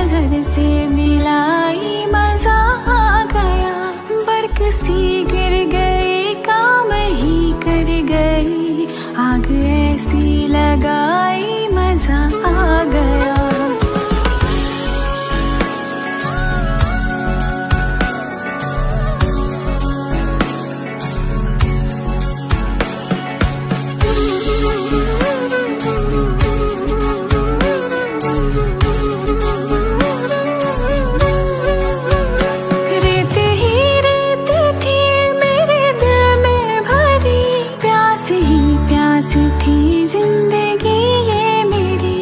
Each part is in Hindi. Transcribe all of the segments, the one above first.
नजर से मिलाई मजा आ गया। बर्क सी गिर गई, काम ही कर गई, आग ऐसी लगाई मजा आ गया। थी जिंदगी ये मेरी,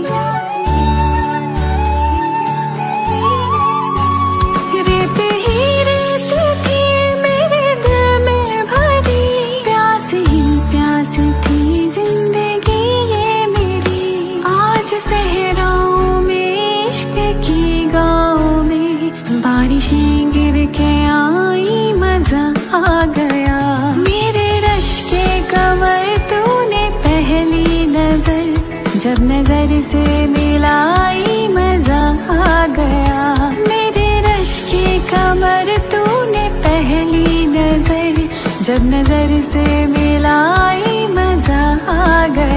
रेत ही रेत थी मेरे दिल में भरी, प्यास ही प्यास थी जिंदगी ये मेरी। आज सहराओं में इश्क की गाँव में बारिशें गिर के आई मजा आ गया। मेरे रश के कमर पहली नजर जब नजर से मिलाई मजा आ गया। मेरे रश की कमर तूने पहली नजर जब नजर से मिलाई मजा आ गया।